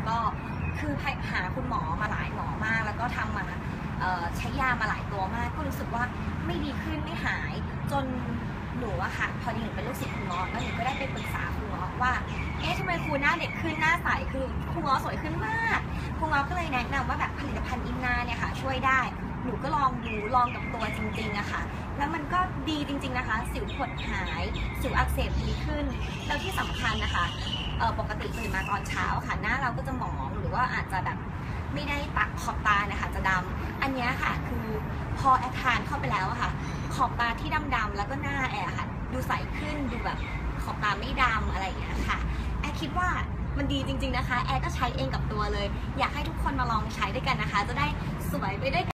ก็คือหาคุณหมอมาหลายหมอมากแล้วก็ทำมาใช้ยามาหลายตัวมากก็รู้สึกว่าไม่ดีขึ้นไม่หายจนหนูอะค่ะพอดีหนูเป็นลูกศิษย์คุณหมอแล้วหนูก็ได้ไปปรึกษาคุณหมอว่าเอ๊ะทำไมครูหน้าเด็กขึ้นหน้าใสคือคุณหมอสวยขึ้นมากคุณหมอก็เลยแนะนำว่าแบบผลิตภัณฑ์อินนาเนี่ยค่ะช่วยได้หนูก็ลองดูลองกับตัวจริงๆอะค่ะแล้วมันก็ดีจริงๆนะคะสิวผดหายสิวอักเสบดีขึ้นแล้วที่สำคัญนะคะปกติตื่นมาตอนเช้าค่ะหน้าเราก็จะหมองหรือว่าอาจจะแบบไม่ได้ตักขอบตานะคะจะดำอันนี้ค่ะคือพอแอร์ทานเข้าไปแล้วอะค่ะขอบตาที่ดำๆแล้วก็หน้าแอร์ค่ะดูใสขึ้นดูแบบขอบตาไม่ดำอะไรอย่างเงี้ยค่ะแอร์คิดว่ามันดีจริงๆนะคะแอร์ก็ใช้เองกับตัวเลยอยากให้ทุกคนมาลองใช้ด้วยกันนะคะจะได้สวยไปด้วยกัน